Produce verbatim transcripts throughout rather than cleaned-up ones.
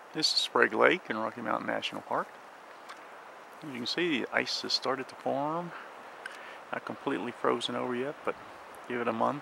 This is Sprague Lake in Rocky Mountain National Park. As you can see, the ice has started to form. Not completely frozen over yet, but give it a month.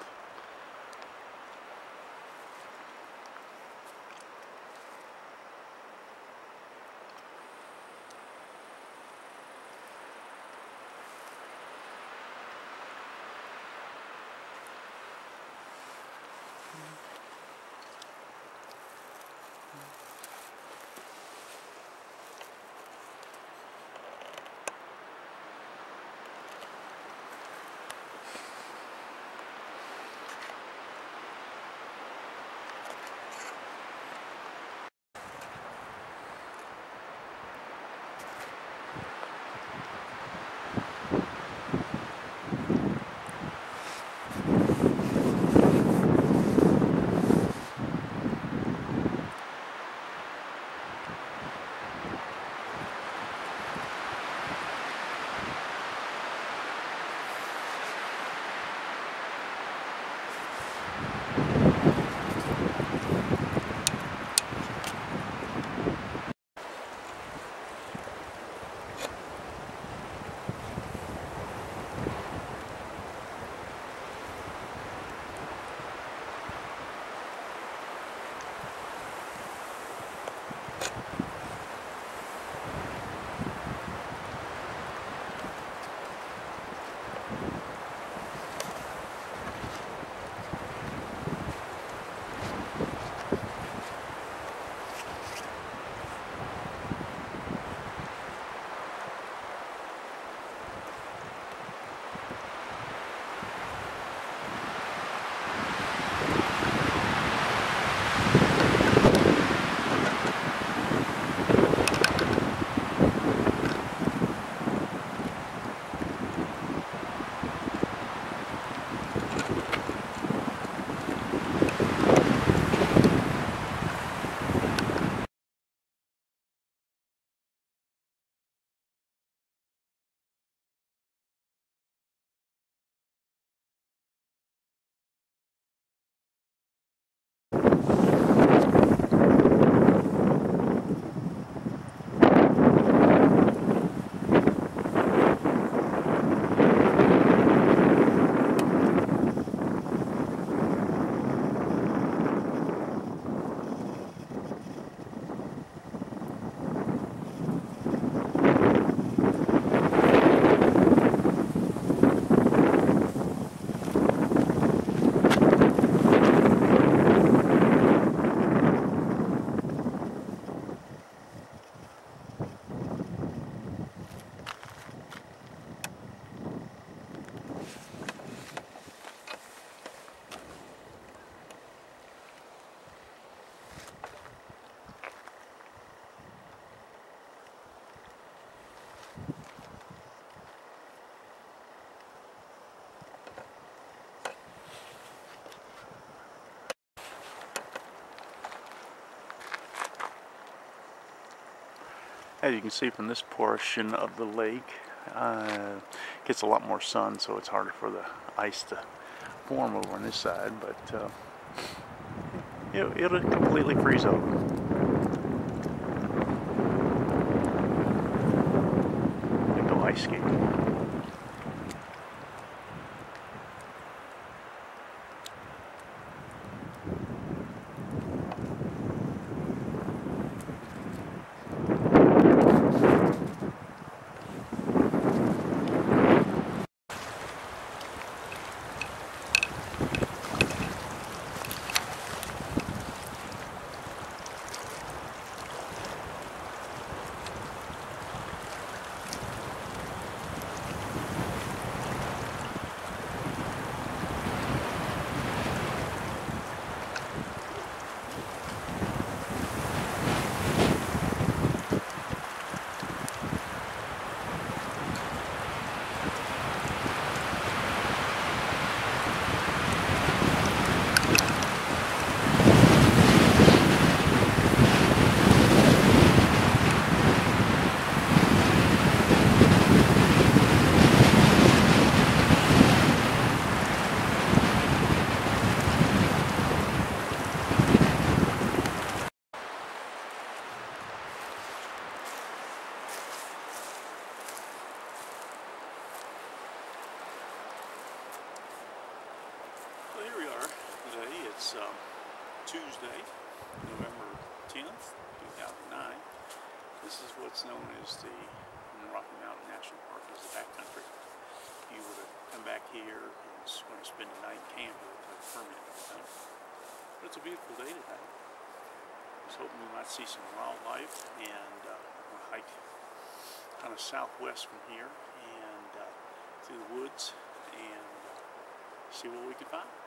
As you can see from this portion of the lake, uh, gets a lot more sun, so it's harder for the ice to form over on this side, but uh, it, it'll completely freeze over. And go ice skating. It's um, Tuesday, November tenth, two thousand nine. This is what's known as the Rocky Mountain National Park, as the backcountry. If you were to come back here and want to spend the night in camp, it would take a permit and everything. But it's a beautiful day today. I was hoping we might see some wildlife, and uh, we'll hike kind of southwest from here and uh, through the woods and uh, see what we can find.